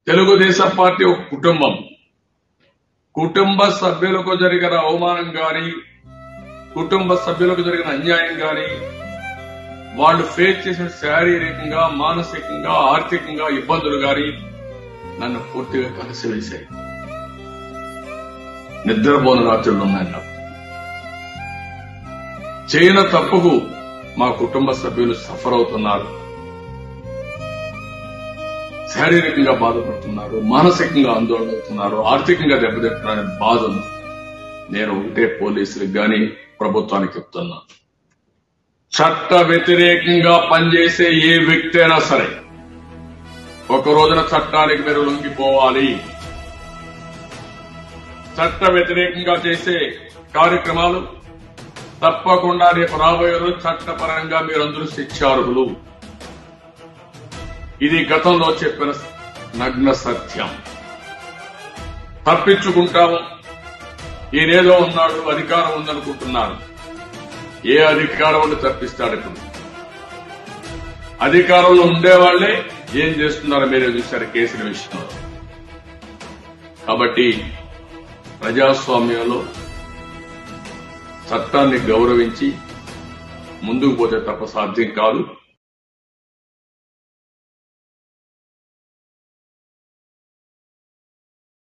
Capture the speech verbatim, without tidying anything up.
Telugu Desam party ఒక కుటుంబం. కుటుంబ సభ్యులకు జరిగిన అవమానం గాని, కుటుంబ సభ్యులకు జరిగిన అన్యాయం గాని, వాళ్ళు ఫేస్ చేసిన శారీరకంగా, మానసికంగా, ఆర్థికంగా ఇబ్బందులు గాని నన్ను పూర్తిగా కలిసివేశాయి. నిద్రపోని రాత్రులు ఉన్నాయి నాకు. చేయన తప్పుకు మా కుటుంబ సభ్యులు సఫర్ అవుతున్నారు, శారీరకంగా బాధపడుతున్నారు, మానసికంగా ఆందోళన అవుతున్నారు, ఆర్థికంగా దెబ్బతింటున్నారనే బాధను నేను ఒకటే పోలీసులకు గాని ప్రభుత్వానికి చెప్తున్నా. చట్ట వ్యతిరేకంగా పనిచేసే ఏ వ్యక్తి అయినా సరే ఒక రోజున చట్టానికి మీరు లొంగిపోవాలి. చట్ట వ్యతిరేకంగా చేసే కార్యక్రమాలు తప్పకుండా రేపు రాబోయే రోజు చట్టపరంగా మీరందరూ శిక్షార్హులు. ఇది గతంలో చెప్పిన నగ్న సత్యం. తప్పించుకుంటాము, ఈయనేదో ఉన్నాడు, అధికారం ఉందనుకుంటున్నారు. ఏ అధికారం ఉండి తప్పిస్తాడు? ఇప్పుడు అధికారంలో ఉండేవాళ్లే ఏం చేస్తున్నారో మీరే చూశారు కేసుల విషయంలో. కాబట్టి ప్రజాస్వామ్యంలో చట్టాన్ని గౌరవించి ముందుకు పోతే తప్ప సాధ్యం కాదు.